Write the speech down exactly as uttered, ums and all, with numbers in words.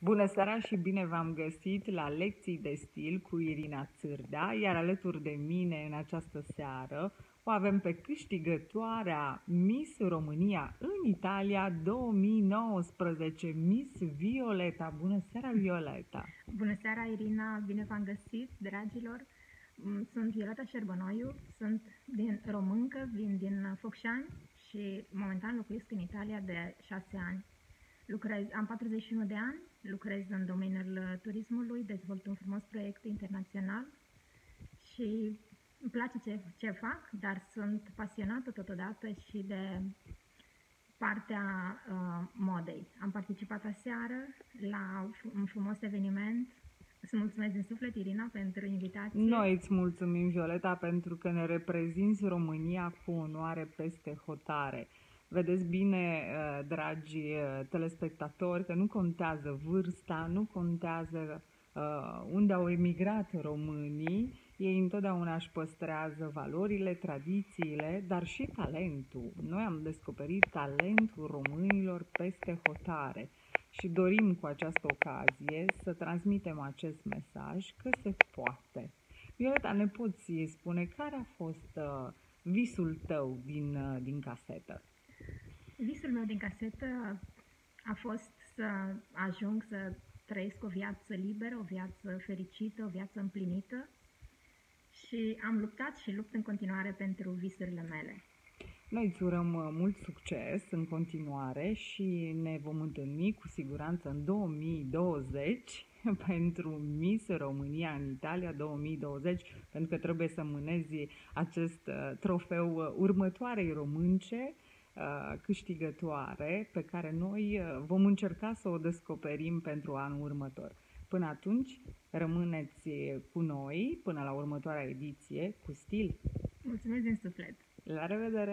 Bună seara și bine v-am găsit la Lecții de Stil cu Irina Țârdea, iar alături de mine în această seară o avem pe câștigătoarea Miss România în Italia două mii nouăsprezece, Miss Violeta. Bună seara, Violeta! Bună seara, Irina! Bine v-am găsit, dragilor! Sunt Violeta Șerbănoiu, sunt din româncă, vin din Focșani și momentan locuiesc în Italia de șase ani. Lucrez, am patruzeci și unu de ani, lucrez în domeniul turismului, dezvolt un frumos proiect internațional și îmi place ce, ce fac, dar sunt pasionată totodată și de partea uh, modei. Am participat aseară la un frumos eveniment. Îți mulțumesc din suflet, Irina, pentru invitație. Noi îți mulțumim, Violeta, pentru că ne reprezinți România cu onoare peste hotare. Vedeți bine, dragi telespectatori, că nu contează vârsta, nu contează uh, unde au emigrat românii, ei întotdeauna își păstrează valorile, tradițiile, dar și talentul. Noi am descoperit talentul românilor peste hotare și dorim cu această ocazie să transmitem acest mesaj că se poate. Violeta, ne poți spune care a fost uh, visul tău din, uh, din casetă? Visul meu din casetă a fost să ajung să trăiesc o viață liberă, o viață fericită, o viață împlinită și am luptat și lupt în continuare pentru visurile mele. Noi îți urăm mult succes în continuare și ne vom întâlni cu siguranță în două mii douăzeci pentru Miss România în Italia două mii douăzeci, pentru că trebuie să mânezi acest trofeu următoarei românce câștigătoare pe care noi vom încerca să o descoperim pentru anul următor. Până atunci, rămâneți cu noi până la următoarea ediție cu stil. Mulțumesc din suflet! La revedere!